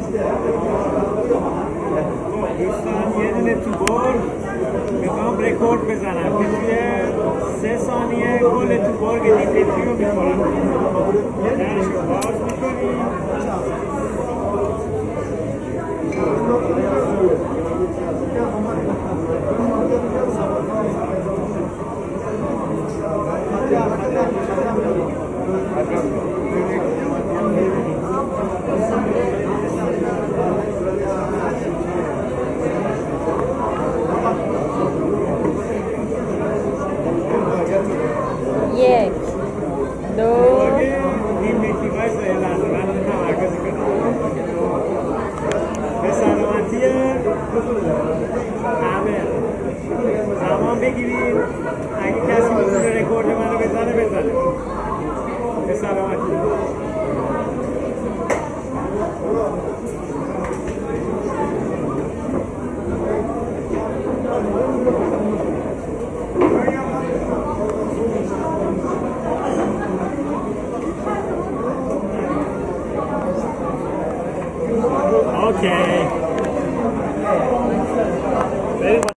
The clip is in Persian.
دوستان یه دونه تو برگ میخوام رکورد بزنم که توی 3 ثانیه گل تو برگ دیپیتی رو میخورم. درشو باز میکنیم. یک دو این میکی وایس یه لحظه من تمرکز کنم. به سلامتی همه زمان بگیرید. اگه کسی میتونه رکورد منو بزنه به سلامتی. Okay.